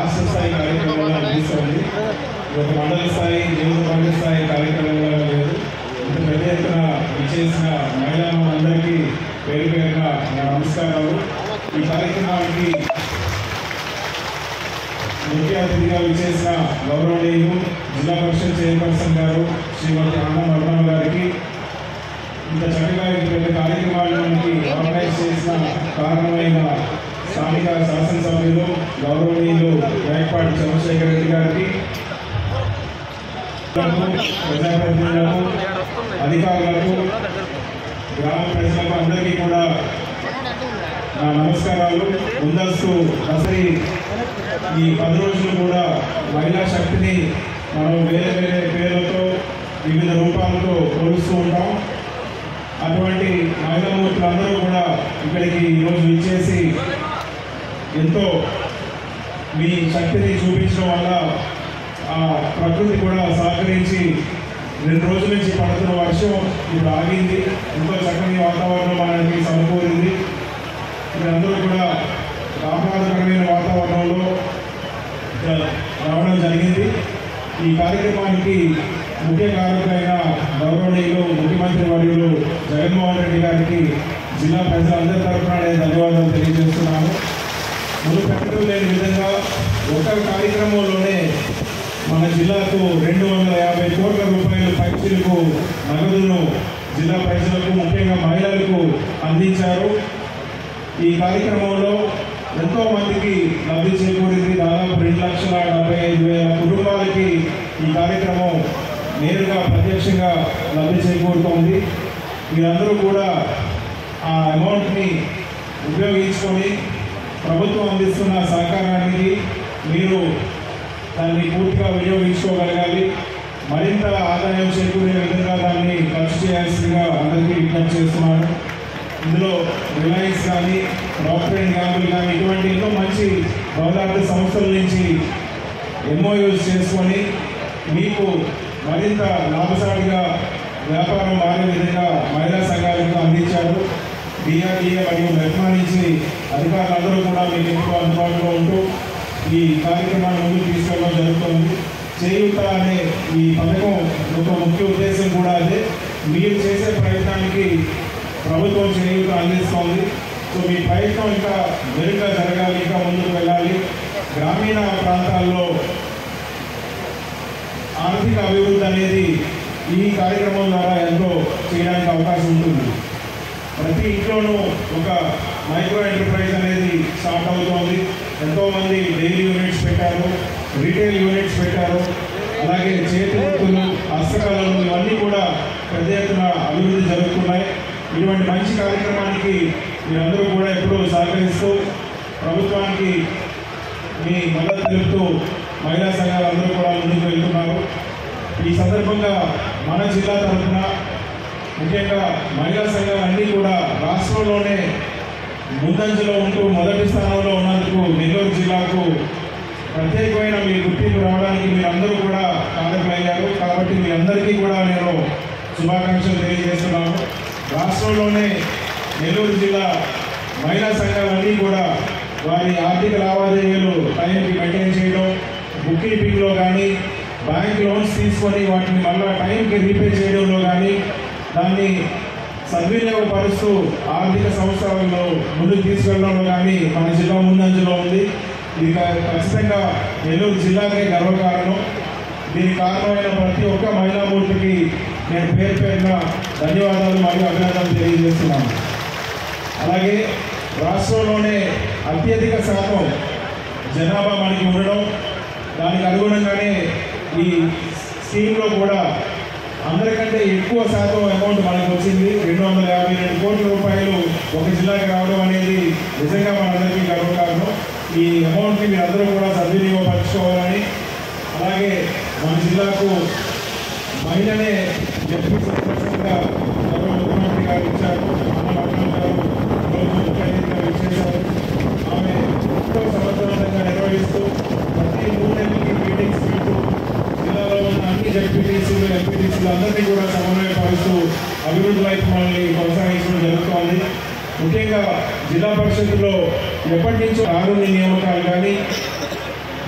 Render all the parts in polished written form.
రాష్ట్ర స్థాయి కార్యక్రమంగా అందిస్తుంది. ఒక మండల స్థాయి, నియోజకవర్గ స్థాయి కార్యక్రమంగా లేదు. ఇంత పెద్ద ఎత్తున విచ్చేసిన మహిళలందరికీ పేరు పేరున నమస్కారాలు. ఈ కార్యక్రమానికి ముఖ్య అతిథిగా విచ్చేసిన గౌరవనీయులు జిల్లా పరిషత్ చైర్పర్సన్ గారు శ్రీమతి అన్నమర్మ గారికి, ఇంత చక్కగా పెద్ద కార్యక్రమానికి ఆర్గనైజ్ చేసిన కారణమైన స్థానిక శాసనసభ్యులు గౌరవనీయులు మేకపాటి చంద్రశేఖర్ రెడ్డి గారికి, ప్రజాప్రతినిధులకు, అధికారులకు, గ్రామ ప్రజలకు అందరికీ కూడా నా నమస్కారాలు. ముందస్తు అసలు ఈ 10 రోజులు కూడా మహిళా శక్తిని మనం వేరే వేరే పేర్లతో వివిధ రూపాలతో కొలుస్తూ ఉంటాం. అటువంటి మహిళా మూర్తులందరూ కూడా ఇక్కడికి ఈరోజు ఇచ్చేసి ఎంతో మీ శక్తిని చూపించడం వల్ల ఆ ప్రకృతి కూడా సహకరించి 2 రోజుల నుంచి పడుతున్న వర్షం ఇప్పుడు ఆగింది. ఎంతో చక్కని వాతావరణం మనకి సమకూరింది. మీరందరూ కూడా ఆహ్లాదకరమైన వాతావరణంలో రావడం జరిగింది. ఈ కార్యక్రమానికి ముఖ్య కారకులైన గౌరవనీయులు ముఖ్యమంత్రి వర్యులు జగన్మోహన్ రెడ్డి గారికి జిల్లా ప్రజలందరి తరఫున ధన్యవాదాలు తెలియజేస్తున్నాను. మునుపెన్నడూ లేని విధంగా ఒక కార్యక్రమంలోనే మన జిల్లాకు 250 కోట్ల రూపాయల పైచీలకు నగదును జిల్లా ప్రజలకు ముఖ్యంగా మహిళలకు అందించారు. ఈ కార్యక్రమంలో ఎంతో మందికి లబ్ధి చేకూరింది. దాదాపు 2,75,000 కుటుంబాలకి ఈ కార్యక్రమం నేరుగా ప్రత్యక్షంగా లబ్ధి చేకూరుతోంది. మీరందరూ కూడా ఆ అమౌంట్ని ఉపయోగించుకొని ప్రభుత్వం అందిస్తున్న సహకారానికి మీరు దాన్ని పూర్తిగా వినియోగించుకోగలగాలి. మరింత ఆదాయం చేకూరే విధంగా దాన్ని ఖర్చు చేయాల్సిందిగా అందరికీ విజ్ఞప్తి చేస్తున్నాను. ఇందులో రిలయన్స్ కానీ, ప్రాక్టర్ అండ్ గ్యాంబుల్ కానీ ఇటువంటి ఎన్నో మంచి బహుళార్థ సంస్థల నుంచి ఎంఓయూస్ చేసుకొని మీకు మరింత లాభసాటిగా వ్యాపారం మారే విధంగా మహిళా సంఘాలకు అందించారు. డిఆర్డీఏ మరియు మెట్మా నుంచి అధికారులందరూ కూడా మీకు ఎంతో అందుబాటులో ఉంటూ ఈ కార్యక్రమాన్ని ముందుకు తీసుకెళ్ళడం జరుగుతుంది. చేయూత అనే ఈ పథకం ఒక ముఖ్య ఉద్దేశం కూడా అదే. మీరు చేసే ప్రయత్నానికి ప్రభుత్వం చేయూత అందిస్తోంది. సో మీ ప్రయత్నం ఇంకా మెరుగ్గా జరగాలి, ఇంకా ముందుకు వెళ్ళాలి. గ్రామీణ ప్రాంతాల్లో ఆర్థిక అభివృద్ధి అనేది ఈ కార్యక్రమం ద్వారా ఎంతో చేయడానికి అవకాశం ఉంటుంది. ప్రతి ఇంట్లోనూ ఒక మైక్రో ఎంటర్ప్రైజ్ అనేది స్టార్ట్ అవుతోంది. ఎంతోమంది డైలీ యూనిట్స్ పెట్టారు, రిటైల్ యూనిట్స్ పెట్టారు. అలాగే చేతి వృత్తులు, హస్తకళలు ఇవన్నీ కూడా పెద్ద ఎత్తున అభివృద్ధి జరుగుతున్నాయి. ఇటువంటి మంచి కార్యక్రమానికి మీరందరూ కూడా ఎప్పుడూ సహకరిస్తూ ప్రభుత్వానికి మీ మద్దతు తెలుపుతూ మహిళా సంఘాలందరూ కూడా ముందుకు వెళ్తున్నారు. ఈ సందర్భంగా మన జిల్లా తరఫున ముఖ్యంగా మహిళా సంఘాలన్నీ కూడా రాష్ట్రంలోనే ముందంజలో ఉంటూ మొదటి స్థానంలో ఉన్నందుకు నెల్లూరు జిల్లాకు ప్రత్యేకమైన మీ గుర్తింపు రావడానికి మీరందరూ కూడా కారకులయ్యారు. కాబట్టి మీ అందరికీ కూడా నేను శుభాకాంక్షలు తెలియజేస్తున్నాను. రాష్ట్రంలోనే నెల్లూరు జిల్లా మహిళా సంఘాలన్నీ కూడా వారి ఆర్థిక లావాదేవీలు టైంకి మెయింటైన్ చేయడం, బుక్ కీపింగ్లో కానీ, బ్యాంక్ లోన్స్ తీసుకొని వాటిని మళ్ళీ టైంకి రీపే చేయడంలో కానీ, దాన్ని సద్వినియోగపరుస్తూ ఆర్థిక సంవత్సరాల్లో ముందుకు తీసుకెళ్లడంలో కానీ మన జిల్లా ముందంజలో ఉంది. ఇది ఖచ్చితంగా నెల్లూరు జిల్లాకే గర్వకారణం. దీనికి కారణమైన ప్రతి ఒక్క మహిళామూర్తికి నేను పేరు పేరున ధన్యవాదాలు మరియు అభినందనలు తెలియజేస్తున్నాను. అలాగే రాష్ట్రంలోనే అత్యధిక శాతం జనాభా మనకి ఉండడం, దానికి అనుగుణంగానే ఈ స్కీమ్లో కూడా అందరికంటే ఎక్కువ శాతం అమౌంట్ మనకు వచ్చింది. 252 కోట్ల రూపాయలు ఒక జిల్లాకి రావడం అనేది నిజంగా మనందరికీ గర్వకారణం. ఈ అమౌంట్ని మీరందరూ కూడా సద్వినియోగపరచుకోవాలని, అలాగే మన జిల్లాకు మహిళనే డిప్యూటీ సర్పంచ్గా గౌరవ ముఖ్యమంత్రి గారు ఇచ్చారు. అన్నమర్మ గారు రోజు ముఖ్య అతిథిగా ఇచ్చేశారు. ఆమె ఎంతో సమర్థవంతంగా నిర్వహిస్తూ ప్రతి 3 నెలలకి మీటింగ్స్ పెడుతూ జిల్లాలో ఉన్న అన్ని జడ్పీటీసీలు, ఎంపీటీసీలు అందరినీ కూడా సమన్వయపరుస్తూ అభివృద్ధి వైపు మనల్ని కొనసాగించడం జరుగుతోంది. ముఖ్యంగా జిల్లా పరిషత్తులో ఎప్పటి నుంచో కారుణ్య నియామకాలు కానీ,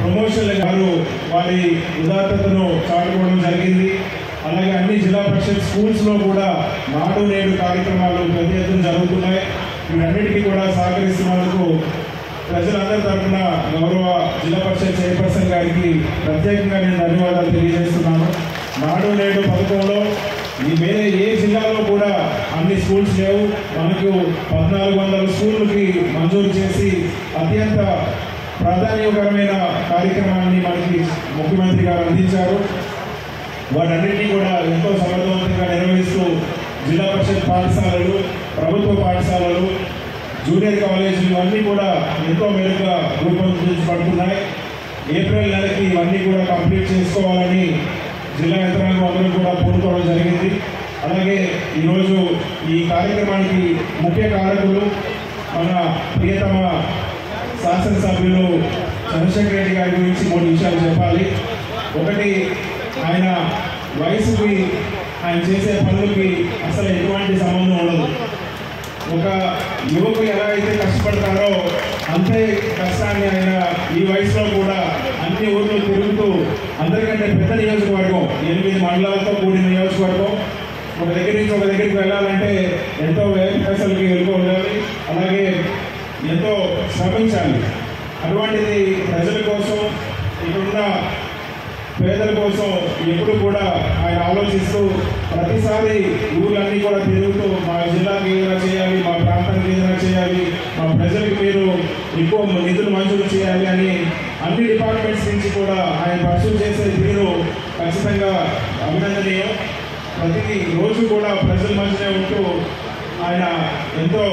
ప్రమోషన్లు గారు వారి ఉదాత్తతను చాటుకోవడం జరిగింది. అలాగే అన్ని జిల్లా పరిషత్ స్కూల్స్లో కూడా నాడు నేడు కార్యక్రమాలు పెద్ద ఎత్తున జరుగుతున్నాయి. వీటన్నిటికీ కూడా సహకరిస్తున్నందుకు ప్రజలందరి తరఫున గౌరవ జిల్లా పరిషత్ చైర్పర్సన్ గారికి ప్రత్యేకంగా నేను ధన్యవాదాలు తెలియజేస్తున్నాను. నాడు నేడు పథకంలో వేరే ఏ జిల్లాలో కూడా అన్ని స్కూల్స్ లేవు. మనకు 1400 స్కూళ్ళకి మంజూరు చేసి అత్యంత ప్రాధాన్యకరమైన కార్యక్రమాన్ని మనకి ముఖ్యమంత్రి గారు అందించారు. వాటన్నిటినీ కూడా ఎంతో సమర్థవంతంగా నిర్వహిస్తూ జిల్లా పరిషత్ పాఠశాలలు, ప్రభుత్వ పాఠశాలలు, జూనియర్ కాలేజీలు అన్నీ కూడా ఎంతో మెరుగ్గా రూపొందించబడుతున్నాయి. ఏప్రిల్ నెలకి ఇవన్నీ కూడా కంప్లీట్ చేసుకోవాలని జిల్లా యంత్రాంగం అందరూ కూడా పూనుకోవడం జరిగింది. అలాగే ఈరోజు ఈ కార్యక్రమానికి ముఖ్య కారకులు మన ప్రియతమ శాసనసభ్యులు చంద్రశేఖర్ రెడ్డి గారి గురించి 3 విషయాలు చెప్పాలి. ఒకటి, ఆయన వయసుకి ఆయన చేసే పనులకి అసలు ఎటువంటి సంబంధం ఉండదు. ఒక యువకులు ఎలా అయితే కష్టపడతారో అంతే కష్టాన్ని ఆయన ఈ వయసులో కూడా అన్ని ఊర్లు తిరుగుతూ అందరికంటే పెద్ద నియోజకవర్గం 8 మండలాలతో కూడిన నియోజకవర్గం, ఒక దగ్గర నుంచి ఒక దగ్గరికి వెళ్ళాలంటే ఎంతో పైసలకి వెళ్ళిపోవాలి, అలాగే ఎంతో శ్రమించాలి. అటువంటిది ప్రజల కోసం, ఇక్కడున్న పేదల కోసం ఎప్పుడు కూడా ఆయన ఆలోచిస్తూ ప్రతిసారి ఊళ్ళన్నీ కూడా తిరుగుతూ మా జిల్లాకి ఏదైనా చేయాలి, మా ప్రాంతానికి ఏదైనా చేయాలి, మా ప్రజలకు మీరు ఎక్కువ నిధులు మంజూరు చేయాలి అని అన్ని డిపార్ట్మెంట్స్ నుంచి కూడా ఆయన పర్సూ చేసే తీరు ఖచ్చితంగా అభినందనీయం. ప్రతి రోజు కూడా ప్రజల మధ్యనే ఉంటూ ఆయన ఎంతో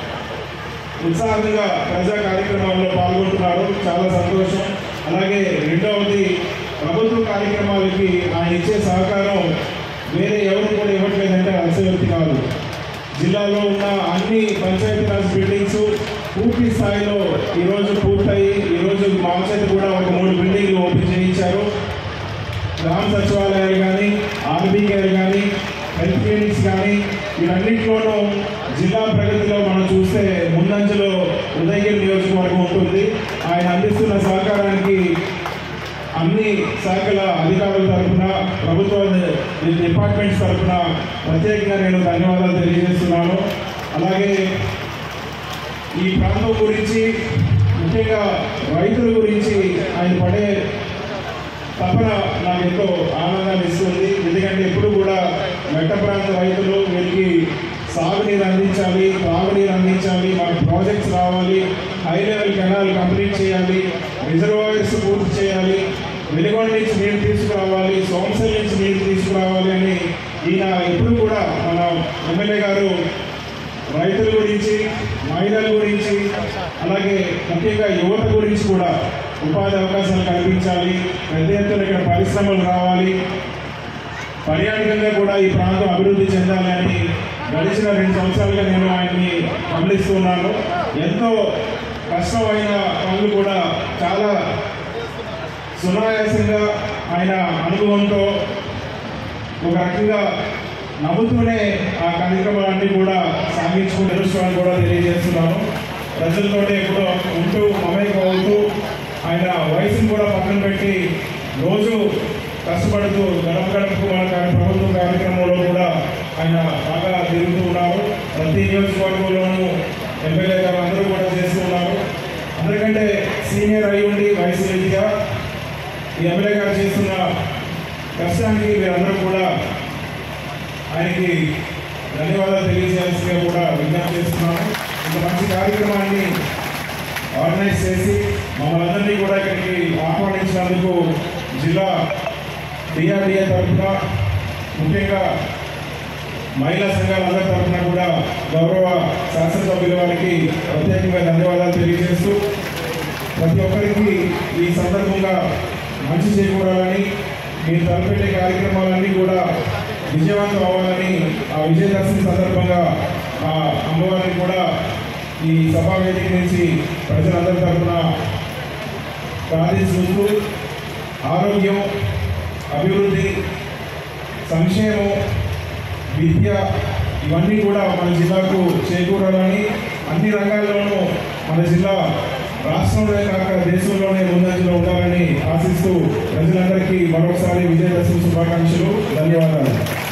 ఉత్సాహంగా ప్రజా కార్యక్రమాల్లో పాల్గొంటున్నారు. చాలా సంతోషం. అలాగే రెండవది, ప్రభుత్వ కార్యక్రమాలకి ఆయన ఇచ్చే సహకారం వేరే ఎవరు కూడా ఇవ్వట్లేదంటే అతిశయోక్తి కాదు. జిల్లాలో ఉన్న అన్ని పంచాయతీరాజ్ బిల్డింగ్స్ పూర్తి స్థాయిలో ఈరోజు పూర్తయి ఈరోజు మా చేత కూడా ఒక 3 బిల్డింగ్లు ఓపెన్ చేయించారు. గ్రామ సచివాలయాలు కానీ, ఆర్బీకేలు కానీ, హెల్త్ క్లినిక్స్ కానీ వీటన్నింటిలోనూ జిల్లా ప్రగతిలో మనం చూస్తే ముందంజలో ఉదయగిరి నియోజకవర్గం ఉంటుంది. ఆయన అందిస్తున్న సహకారానికి అన్ని శాఖల అధికారుల తరఫున, ప్రభుత్వ డిపార్ట్మెంట్స్ తరఫున ప్రత్యేకంగా నేను ధన్యవాదాలు తెలియజేస్తున్నాను. అలాగే ఈ ప్రాంతం గురించి, ముఖ్యంగా రైతుల గురించి ఆయన పడే తపన నాకు ఎంతో ఆనందాన్ని ఇస్తుంది. ఎందుకంటే ఎప్పుడు కూడా మెట్ట ప్రాంత రైతులు వీరికి సాగునీరు అందించాలి, తాగునీరు అందించాలి, మాకు ప్రాజెక్ట్స్ రావాలి, హై లెవెల్ కెనాల్ కంప్లీట్ చేయాలి, రిజర్వాయర్స్ పూర్తి చేయాలి, వెలుగొండ నుంచి నీరు తీసుకురావాలి, సోమశల్ నుంచి నీరు తీసుకురావాలి అని ఈయన ఎప్పుడు కూడా మన ఎమ్మెల్యే గారు రైతుల గురించి, మహిళల గురించి, అలాగే ముఖ్యంగా యువత గురించి కూడా ఉపాధి అవకాశాలు కల్పించాలి, పెద్ద ఎత్తున ఇక్కడ పరిశ్రమలు రావాలి, పర్యాటకంగా కూడా ఈ ప్రాంతం అభివృద్ధి చెందాలి అని గడిచిన 2 సంవత్సరాలుగా నేను ఆయన్ని గమనిస్తున్నాను. ఎంతో కష్టమైన పనులు కూడా చాలా సునాయాసంగా ఆయన అనుభవంతో ఒక రకంగా నవ్వుతూనే ఆ కార్యక్రమాలన్నీ కూడా సాగించుకుని తెలుసుకోవాలని కూడా తెలియజేస్తున్నాను. ప్రజలతోనే ఎప్పుడో ఉంటూ మమేకం అవుతూ ఆయన వయసును కూడా పక్కన పెట్టి రోజు కష్టపడుతూ గడపకు మన ప్రభుత్వ కార్యక్రమంలో కూడా ఆయన బాగా తిరుగుతూ ఉన్నారు. ప్రతి నియోజకవర్గంలోనూ ఎమ్మెల్యే గారు అందరూ కూడా చేస్తూ ఉన్నారు. అందరికంటే సీనియర్ అయి ఉండి వయసు రీతిగా ఈ ఎమ్మెల్యే గారు చేస్తున్న కష్టానికి మీరందరూ కూడా ఆయనకి ధన్యవాదాలు తెలియజేయాల్సిందిగా కూడా విజ్ఞప్తి చేస్తున్నాను. ఇంత మంచి కార్యక్రమాన్ని ఆర్గనైజ్ చేసి మమ్మల్ని అందరినీ కూడా ఇక్కడికి ఆహ్వానించినందుకు జిల్లా డిఆర్డిఏ తరఫున, ముఖ్యంగా మహిళా సంఘాలందరి తరఫున కూడా గౌరవ శాసనసభ్యుల వారికి ప్రత్యేకంగా ధన్యవాదాలు తెలియజేస్తూ ప్రతి ఒక్కరికి ఈ సందర్భంగా మంచి చేకూరాలని, మీరు తలపెట్టే కార్యక్రమాలన్నీ కూడా విజయవంతం అవ్వాలని ఆ విజయదశమి సందర్భంగా ఆ అమ్మవారిని కూడా ఈ సభా వేదిక నుంచి ప్రజలందరి తరఫున ప్రార్థిస్తూ ఆరోగ్యం, అభివృద్ధి, సంక్షేమం, విద్య ఇవన్నీ కూడా మన జిల్లాకు చేకూరాలని, అన్ని రంగాల్లోనూ మన జిల్లా రాష్ట్రంలోనే కాక దేశంలోనే ముందంజలో ఉండాలని ఆశిస్తూ ప్రజలందరికీ మరొకసారి విజయదశమి శుభాకాంక్షలు. ధన్యవాదాలు.